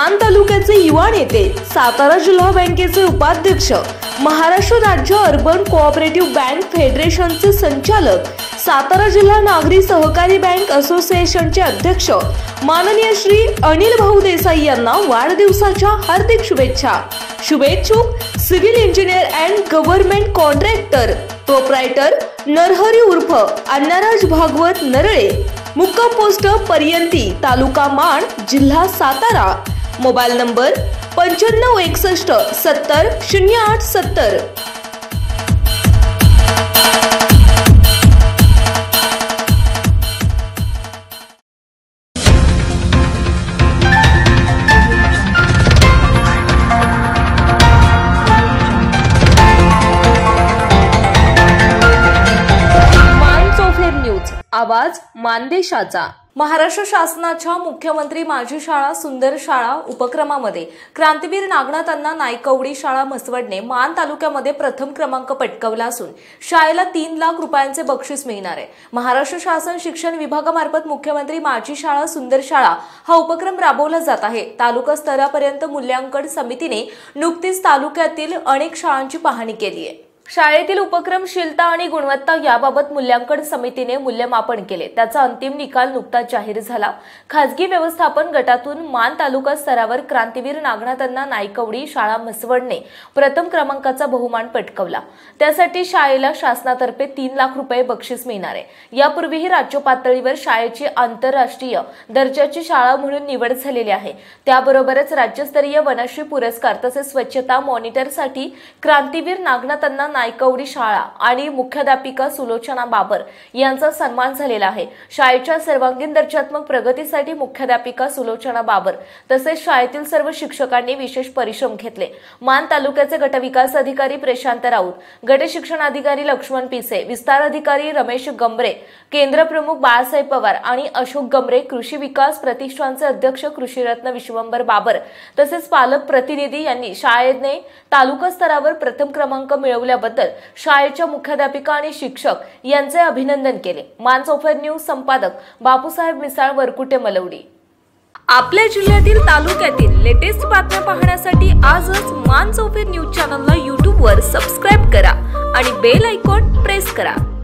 मान तालुक्याचे युवा नेते, सातारा जिल्हा बँकेचे उपाध्यक्ष, महाराष्ट्र राज्य अर्बन कोऑपरेटिव्ह बँक फेडरेशनचे संचालक, सातारा जिल्हा नागरी सहकारी बँक असोसिएशनचे अध्यक्ष माननीय श्री अनिल भाऊ देसाई यांना वाढदिवसाच्या हार्दिक शुभेच्छा। शुभेच्छुक civil engineer and government contractor proprietor Narhari उर्फ अण्णाराज भागवत नरळे, मुक्काम पोस्ट पर्यंती, तालुका माण, जिल्हा सातारा। Mobile number 9561 70 08 70। आवाज मानदेशाचा। महाराष्ट्र शासनाच्या मुख्यमंत्री माझी शाळा सुंदर शाळा उपक्रमामध्ये क्रांतीवीर नागनाथ अण्णा नाईकवडी शाळा म्हसवडने मान तालुक्यामध्ये प्रथम क्रमांक पटकावला असून शाळेला 3 लाख रुपयांचे बक्षीस मिळणार आहे। महाराष्ट्र शासन शिक्षण विभागामार्फत मुख्यमंत्री माझी शाळा सुंदर शाळा हा उपक्रम राबवला जात आहे। तालुका स्तरापर्यंत मूल्यांकन समितीने नुकतीच तालुक्यातील अनेक शाळांची पाहणी केली आहे। शाळेतील उपक्रमशीलता आणि गुणवत्ता याबाबत मूल्यांकन समितीने मूल्यमापन केले। त्याचा अंतिम निकाल नुकताच जाहीर झाला। खासगी व्यवस्थापन गटातून मान तालुका स्तरावर क्रांतीवीर नागनाथ अण्णा नाईकवडी शाळा म्हसवडने प्रथम क्रमांकाचा बहुमान पटकावला। त्यासाठी शाळेला शासनातर्फे 3 लाख रुपये बक्षीस मिळणार आहे। यापूर्वीही राज्य पातळीवर शाळेची आंतरराष्ट्रीय दर्जाची शाळा म्हणून निवड झालेली आहे। त्याबरोबरच राज्यस्तरीय वनश्री पुरस्कार तसेच स्वच्छता मॉनिटरसाठी क्रांतीवीर नागनाथ अण्णा नाईकवडी शाळा आणि मुख्याध्यापिका सुलोचना बाबर यांचा सन्मान झालेला आहे। शाळेच्या सर्वांगीण दर्जात्मक प्रगतीसाठी मुख्याध्यापिका सुलोचना बाबर तसेच शाळेतील सर्व शिक्षकांनी विशेष परिश्रम घेतले। मान तालुक्याचे गटविकास अधिकारी प्रशांत राऊत, गट शिक्षण अधिकारी लक्ष्मण पिसे, विस्तार अधिकारी रमेश गंभरे, केंद्र प्रमुख बाळासाहेब पवार आणि अशोक गंभरे, कृषी विकास प्रतिष्ठानचे अध्यक्ष कृषीरत्न विश्वंभर बाबर तसेच पालक प्रतिनिधी यांनी शाळेने तालुका स्तरावर प्रथम क्रमांक मिळवल्याबद्दल शाळेच्या मुख्याध्यापिका आणि शिक्षक यांचे अभिनंदन केले। मान चौफेर न्यूज संपादक बापूसाहेब मिसाळ, वरकुटे, मलवडी। आपल्या जिल्ह्यातील तालुक्यातील लेटेस्ट बातम्या पाहण्यासाठी आजच मान चौफेर न्यूज चॅनलला YouTube वर सबस्क्राइब करा आणि बेल आयकॉन प्रेस करा।